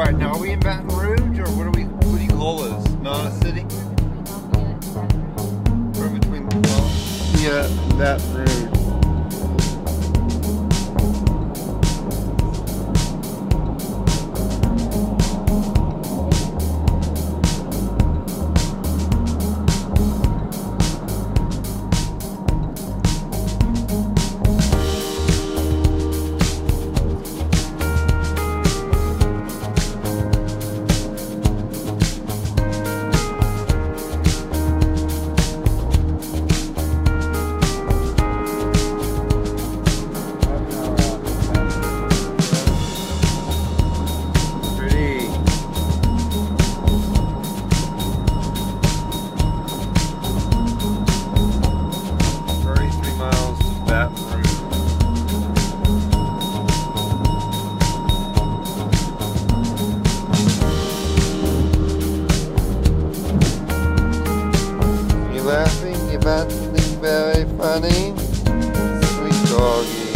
Alright, now are we in Baton Rouge, or what do you call this? Not a city? We're in between, yeah, Baton Rouge. Laughing about something very funny, sweet doggy.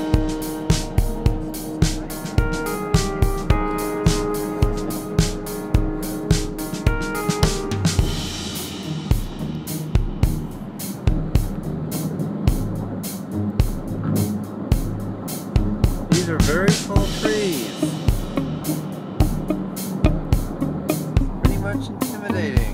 These are very tall trees. Pretty much intimidating.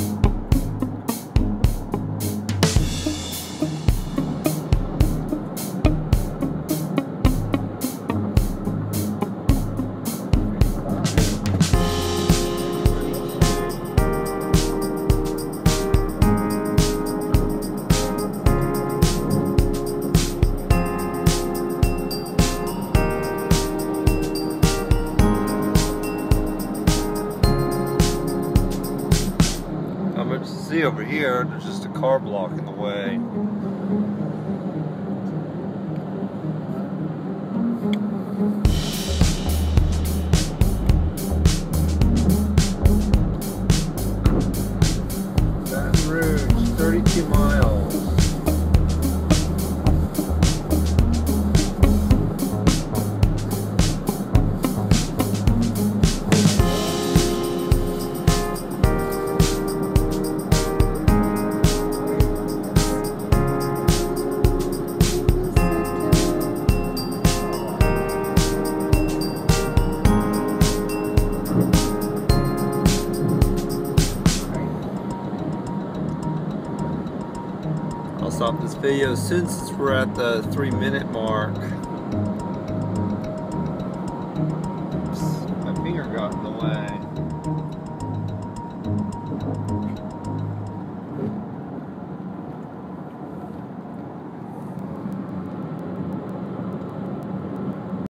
Not much to see over here, there's just a car blocking the way. Baton Rouge, 32 miles. I'll stop this video since we're at the 3-minute mark. Oops, my finger got in the way.